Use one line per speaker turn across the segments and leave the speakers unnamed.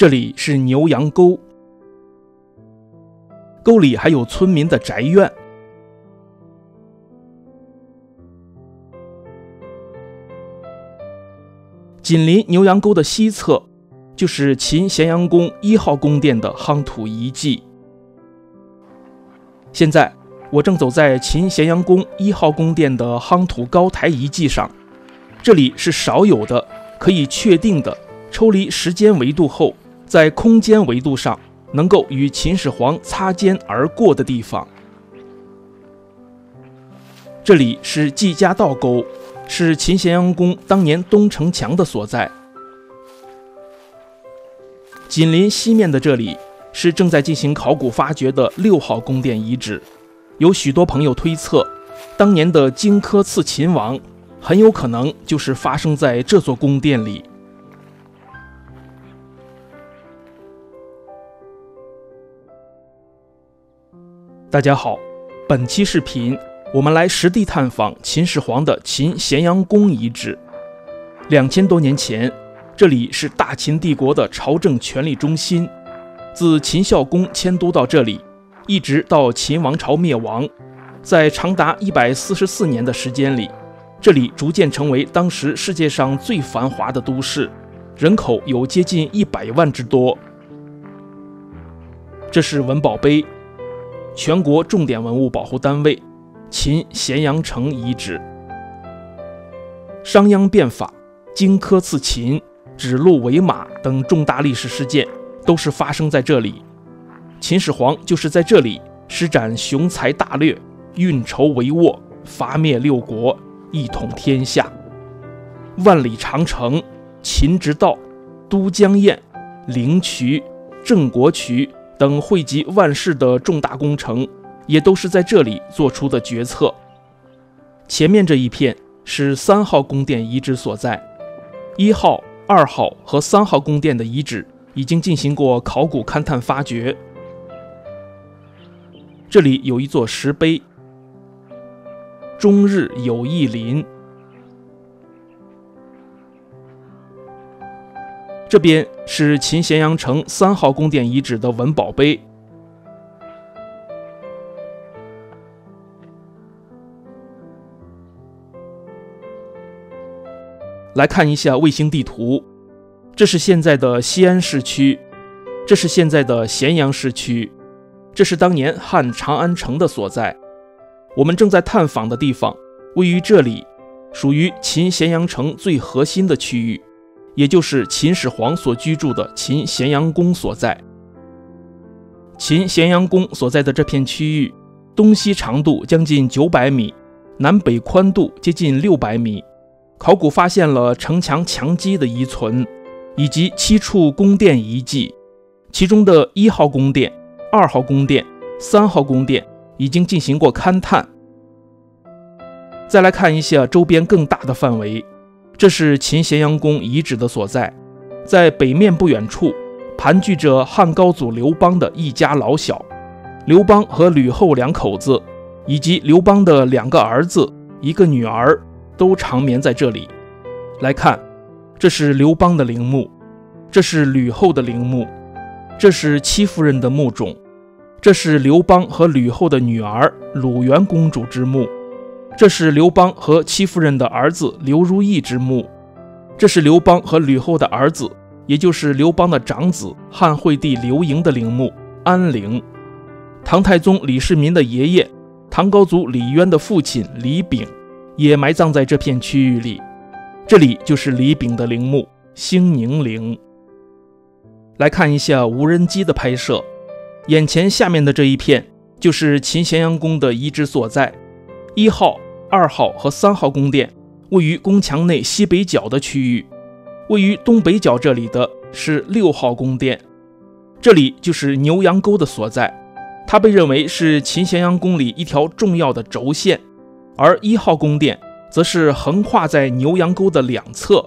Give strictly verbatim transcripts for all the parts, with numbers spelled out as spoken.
这里是牛羊沟，沟里还有村民的宅院。紧邻牛羊沟的西侧，就是秦咸阳宫一号宫殿的夯土遗迹。现在我正走在秦咸阳宫一号宫殿的夯土高台遗迹上，这里是少有的可以确定的抽离时间维度后，在空间维度上能够与秦始皇擦肩而过的地方。这里是季家道沟，是秦咸阳宫当年东城墙的所在。紧邻西面的这里是正在进行考古发掘的六号宫殿遗址，有许多朋友推测，当年的荆轲刺秦王很有可能就是发生在这座宫殿里。大家好，本期视频我们来实地探访秦始皇的秦咸阳宫遗址。两千多年前，这里是大秦帝国的朝政权力中心，自秦孝公迁都到这里，一直到秦王朝灭亡，在长达一百四十四年的时间里，这里逐渐成为当时世界上最繁华的都市，人口有接近一百万之多。这是文保碑，全国重点文物保护单位，秦咸阳城遗址。商鞅变法、荆轲刺秦、指鹿为马等重大历史事件都是发生在这里。秦始皇就是在这里施展雄才大略，运筹帷幄，伐灭六国，一统天下。万里长城、秦之道、都江堰、灵渠、郑国渠等惠及万世的重大工程，也都是在这里做出的决策。前面这一片是三号宫殿遗址所在，一号、二号和三号宫殿的遗址已经进行过考古勘探发掘。这里有一座石碑，终日有义林。这边是秦咸阳城三号宫殿遗址的文保碑。来看一下卫星地图，这是现在的西安市区，这是现在的咸阳市区，这是当年汉长安城的所在。我们正在探访的地方位于这里，属于秦咸阳城最核心的区域，也就是秦始皇所居住的秦咸阳宫所在。秦咸阳宫所在的这片区域，东西长度将近九百米，南北宽度接近六百米。考古发现了城墙墙基的遗存，以及七处宫殿遗迹，其中的一号宫殿、二号宫殿、三号宫殿已经进行过勘探。再来看一下周边更大的范围，这是秦咸阳宫遗址的所在，在北面不远处盘踞着汉高祖刘邦的一家老小，刘邦和吕后两口子，以及刘邦的两个儿子、一个女儿，都长眠在这里。来看，这是刘邦的陵墓，这是吕后的陵墓，这是戚夫人的墓冢，这是刘邦和吕后的女儿鲁元公主之墓，这是刘邦和戚夫人的儿子刘如意之墓，这是刘邦和吕后的儿子，也就是刘邦的长子汉惠帝刘盈的陵墓安陵。唐太宗李世民的爷爷，唐高祖李渊的父亲李炳也埋葬在这片区域里，这里就是李炳的陵墓兴宁陵。来看一下无人机的拍摄，眼前下面的这一片就是秦咸阳宫的遗址所在，一号、二号和三号宫殿位于宫墙内西北角的区域，位于东北角这里的是六号宫殿，这里就是牛羊沟的所在，它被认为是秦咸阳宫里一条重要的轴线，而一号宫殿则是横跨在牛羊沟的两侧。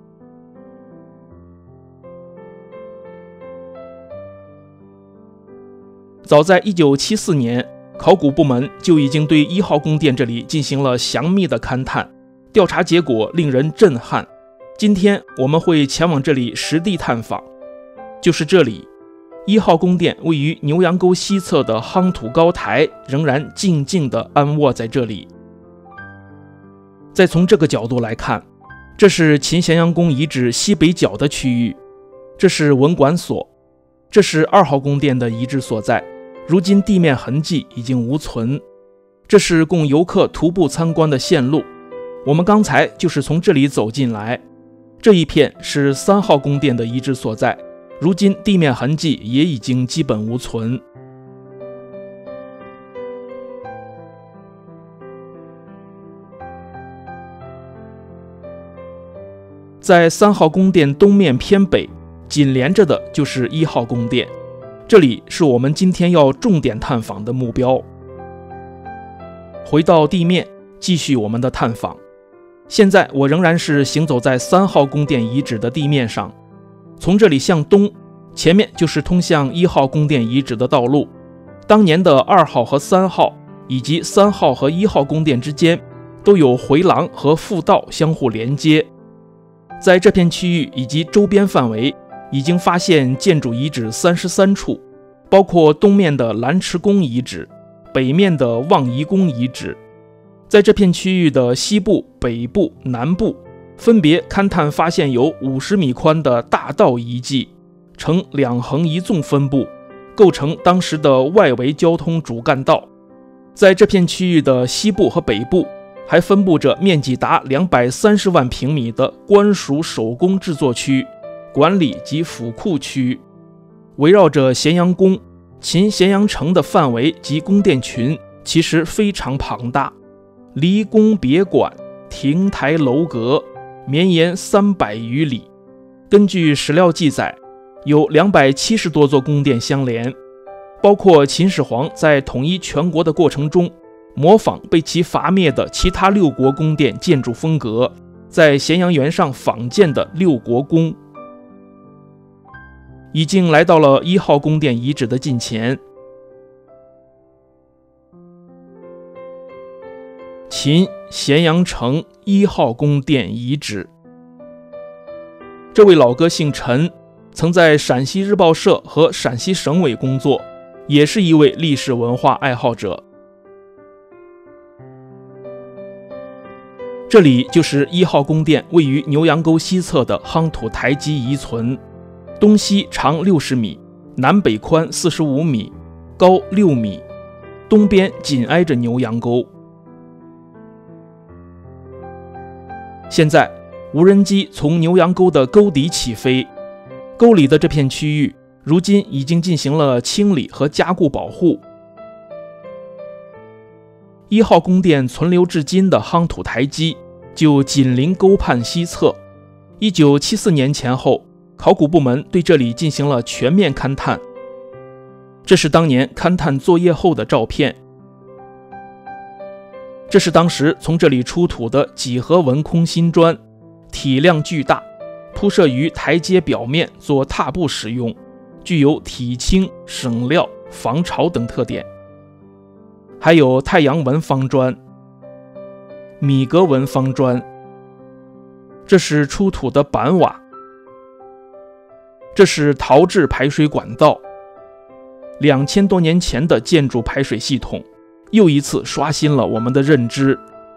早在一九七四年，考古部门就已经对一号宫殿这里进行了详密的勘探，调查结果令人震撼。今天我们会前往这里实地探访。 就是这里。一号宫殿位于牛羊沟西侧的夯土高台，仍然静静地安卧在这里。再从这个角度来看，这是秦咸阳宫遗址西北角的区域，这是文管所，这是二号宫殿的遗址所在，如今地面痕迹已经无存。这是供游客徒步参观的线路，我们刚才就是从这里走进来。这一片是三号宫殿的遗址所在，如今地面痕迹也已经基本无存。在三号宫殿东面偏北，紧连着的就是一号宫殿，这里是我们今天要重点探访的目标。回到地面，继续我们的探访。现在我仍然是行走在三号宫殿遗址的地面上，从这里向东，前面就是通向一号宫殿遗址的道路。当年的二号和三号，以及三号和一号宫殿之间，都有回廊和复道相互连接。在这片区域以及周边范围，已经发现建筑遗址三十三处，包括东面的蓝池宫遗址，北面的望夷宫遗址。在这片区域的西部、北部、南部，分别勘探发现有五十米宽的大道遗迹，呈两横一纵分布，构成当时的外围交通主干道。在这片区域的西部和北部，还分布着面积达两百三十万平米的官署手工制作区、管理及府库区。围绕着咸阳宫、秦咸阳城的范围及宫殿群其实非常庞大，离宫别馆、亭台楼阁绵延三百余里。根据史料记载，有两百七十多座宫殿相连，包括秦始皇在统一全国的过程中，模仿被其伐灭的其他六国宫殿建筑风格，在咸阳原上仿建的六国宫。已经来到了一号宫殿遗址的近前。秦咸阳城一号宫殿遗址。这位老哥姓陈，曾在陕西日报社和陕西省委工作，也是一位历史文化爱好者。这里就是一号宫殿位于牛羊沟西侧的夯土台基遗存，东西长六十米，南北宽四十五米，高六米，东边紧挨着牛羊沟。现在无人机从牛羊沟的沟底起飞，沟里的这片区域如今已经进行了清理和加固保护。一号宫殿存留至今的夯土台基就紧邻沟畔西侧。一九七四年前后，考古部门对这里进行了全面勘探。这是当年勘探作业后的照片。这是当时从这里出土的几何纹空心砖，体量巨大，铺设于台阶表面做踏步使用，具有体轻、省料、防潮等特点。还有太阳纹方砖、米格纹方砖，这是出土的板瓦，这是陶制排水管道。两千多年前的建筑排水系统，又一次刷新了我们的认知。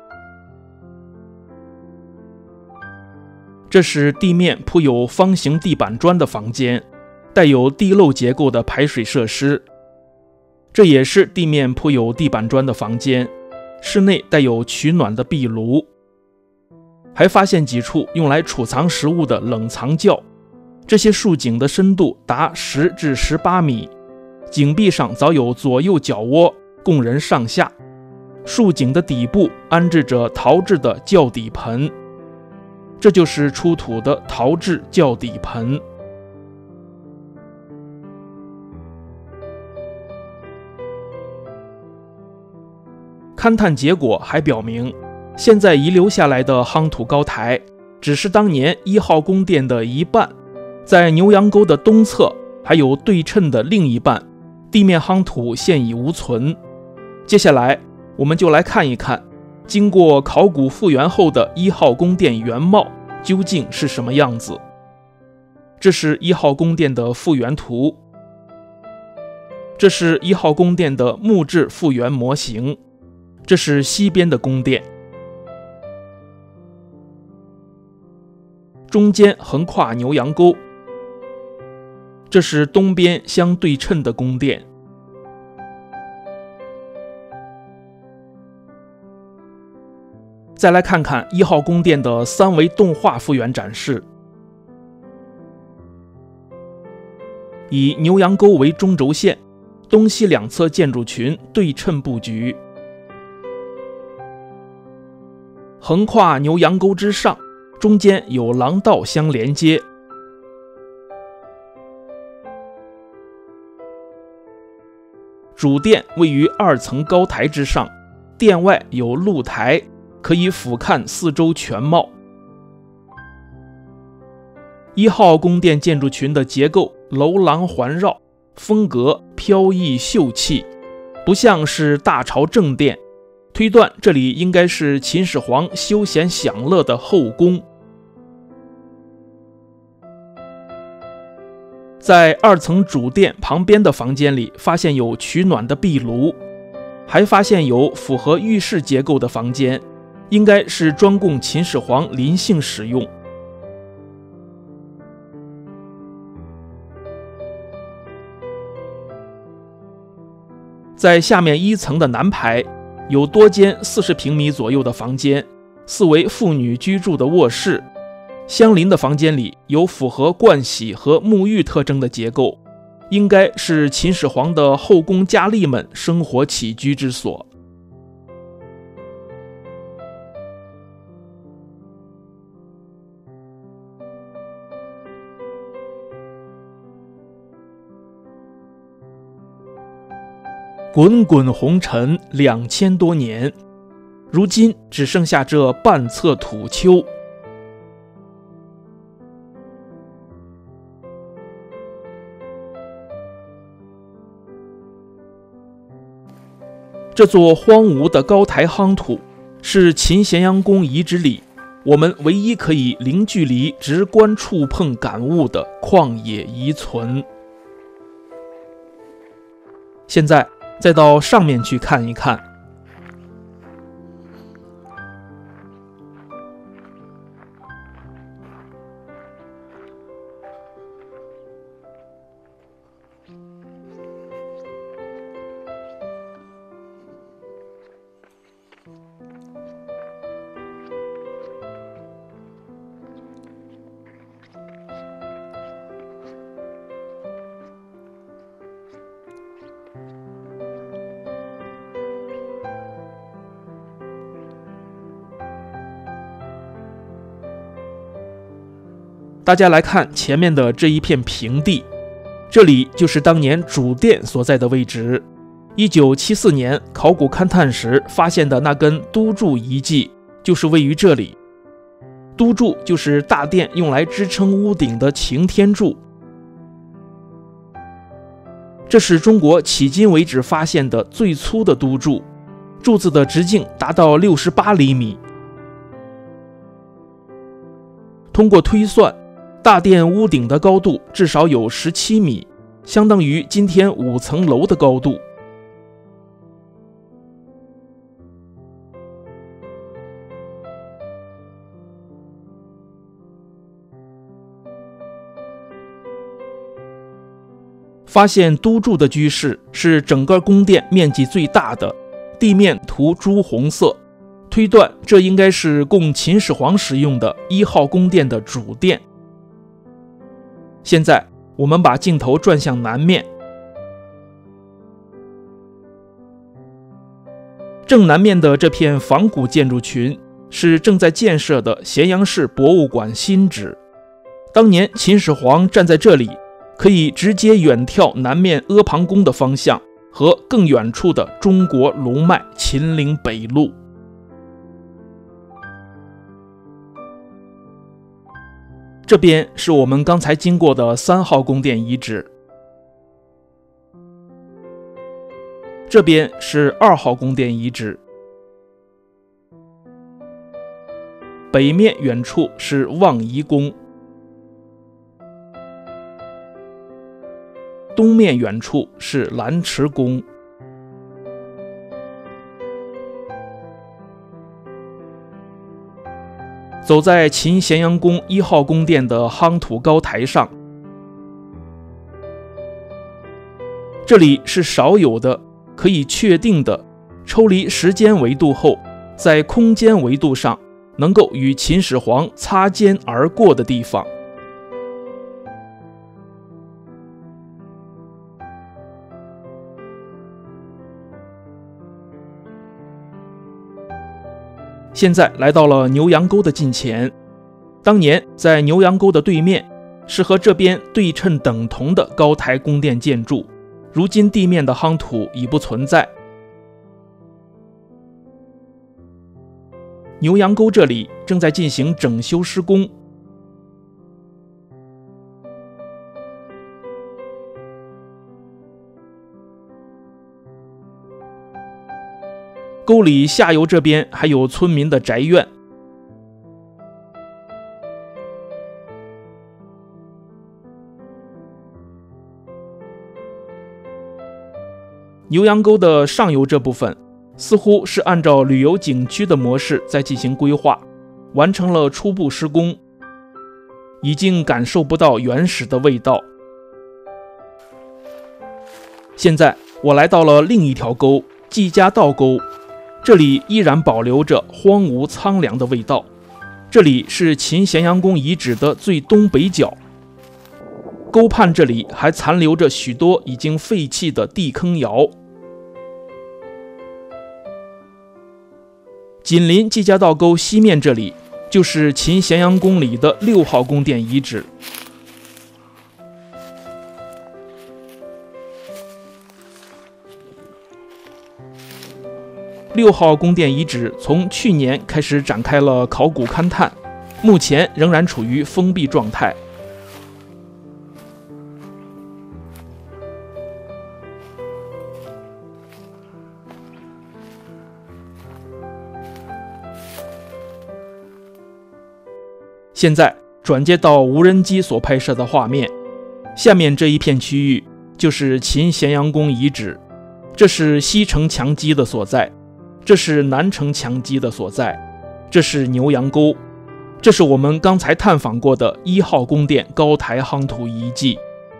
这是地面铺有方形地板砖的房间，带有地漏结构的排水设施。这也是地面铺有地板砖的房间，室内带有取暖的壁炉。还发现几处用来储藏食物的冷藏窖，这些竖井的深度达十至十八米，井壁上早有左右脚窝，供人上下。竖井的底部安置着陶制的窖底盆，这就是出土的陶制窖底盆。勘探结果还表明，现在遗留下来的夯土高台只是当年一号宫殿的一半，在牛羊沟的东侧还有对称的另一半，地面夯土现已无存。接下来我们就来看一看，经过考古复原后的一号宫殿原貌究竟是什么样子。 这是一号宫殿的复原图，这是一号宫殿的木质复原模型，这是西边的宫殿，中间横跨牛羊沟，这是东边相对称的宫殿。再来看看一号宫殿的三维动画复原展示，以牛羊沟为中轴线，东西两侧建筑群对称布局，横跨牛羊沟之上，中间有廊道相连接。主殿位于二层高台之上，殿外有露台，可以俯瞰四周全貌。一号宫殿建筑群的结构楼廊环绕，风格飘逸秀气，不像是大朝正殿，推断这里应该是秦始皇休闲享乐的后宫。在二层主殿旁边的房间里，发现有取暖的壁炉，还发现有符合浴室结构的房间，应该是专供秦始皇临幸使用。在下面一层的南排，有多间四十平米左右的房间，四为妇女居住的卧室。相邻的房间里有符合盥洗和沐浴特征的结构，应该是秦始皇的后宫佳丽们生活起居之所。滚滚红尘两千多年，如今只剩下这半侧土丘。这座荒芜的高台夯土，是秦咸阳宫遗址里我们唯一可以零距离直观触碰感悟的旷野遗存。现在再到上面去看一看。大家来看前面的这一片平地，这里就是当年主殿所在的位置。一九七四年考古勘探时发现的那根督柱遗迹就是位于这里。督柱就是大殿用来支撑屋顶的擎天柱，这是中国迄今为止发现的最粗的督柱，柱子的直径达到六十八厘米。通过推算，大殿屋顶的高度至少有十七米，相当于今天五层楼的高度。发现督柱的居室是整个宫殿面积最大的，地面涂朱红色，推断这应该是供秦始皇使用的一号宫殿的主殿。现在我们把镜头转向南面，正南面的这片仿古建筑群是正在建设的咸阳市博物馆新址。当年秦始皇站在这里，可以直接远眺南面阿房宫的方向和更远处的中国龙脉秦岭北路。这边是我们刚才经过的三号宫殿遗址，这边是二号宫殿遗址，北面远处是望夷宫。 东面远处是兰池宫。走在秦咸阳宫一号宫殿的夯土高台上，这里是少有的可以确定的抽离时间维度后，在空间维度上能够与秦始皇擦肩而过的地方。现在来到了牛羊沟的近前，当年在牛羊沟的对面是和这边对称等同的高台宫殿建筑，如今地面的夯土已不存在。牛羊沟这里正在进行整修施工，沟里下游这边还有村民的宅院。牛羊沟的上游这部分似乎是按照旅游景区的模式在进行规划，完成了初步施工，已经感受不到原始的味道。现在我来到了另一条沟，季家道沟，这里依然保留着荒芜苍凉的味道。这里是秦咸阳宫遗址的最东北角，沟畔这里还残留着许多已经废弃的地坑窑。紧邻季家道沟西面这里就是秦咸阳宫里的六号宫殿遗址。六号宫殿遗址从去年开始展开了考古勘探，目前仍然处于封闭状态。现在转接到无人机所拍摄的画面，下面这一片区域就是秦咸阳宫遗址，这是西城墙基的所在，这是南城墙基的所在，这是牛羊沟，这是我们刚才探访过的一号宫殿高台夯土遗迹。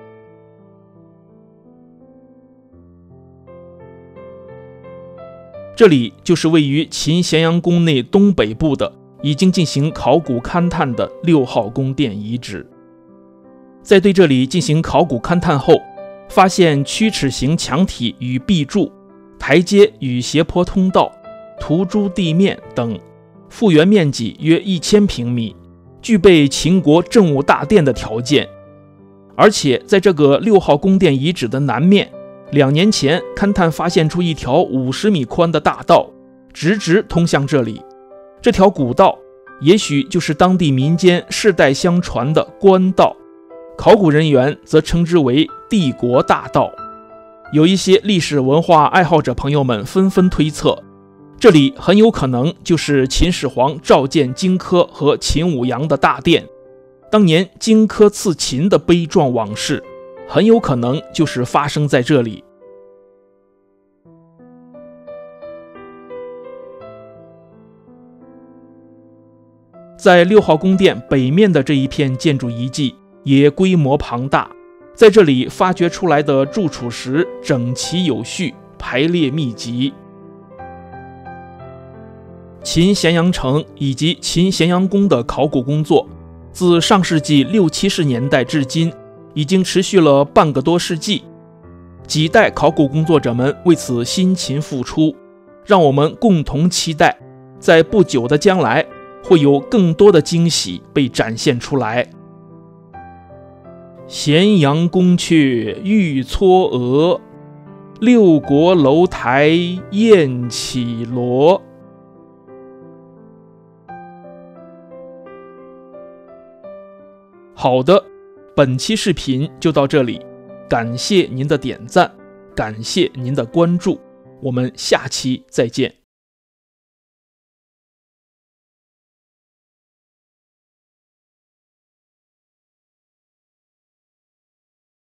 这里就是位于秦咸阳宫内东北部的已经进行考古勘探的六号宫殿遗址。在对这里进行考古勘探后，发现曲尺形墙体与壁柱、台阶与斜坡通道、涂朱地面等，复原面积约一千平米，具备秦国政务大殿的条件。而且在这个六号宫殿遗址的南面，两年前勘探发现出一条五十米宽的大道，直直通向这里。这条古道也许就是当地民间世代相传的官道，考古人员则称之为帝国大道。有一些历史文化爱好者朋友们纷纷推测，这里很有可能就是秦始皇召见荆轲和秦舞阳的大殿，当年荆轲刺秦的悲壮往事很有可能就是发生在这里。在六号宫殿北面的这一片建筑遗迹也规模庞大，在这里发掘出来的筑础石整齐有序，排列密集。秦咸阳城以及秦咸阳宫的考古工作，自上世纪六七十年代至今，已经持续了半个多世纪。几代考古工作者们为此辛勤付出，让我们共同期待，在不久的将来，会有更多的惊喜被展现出来。咸阳宫阙玉嵯峨，六国楼台燕绮罗。好的，本期视频就到这里，感谢您的点赞，感谢您的关注，我们下期再见。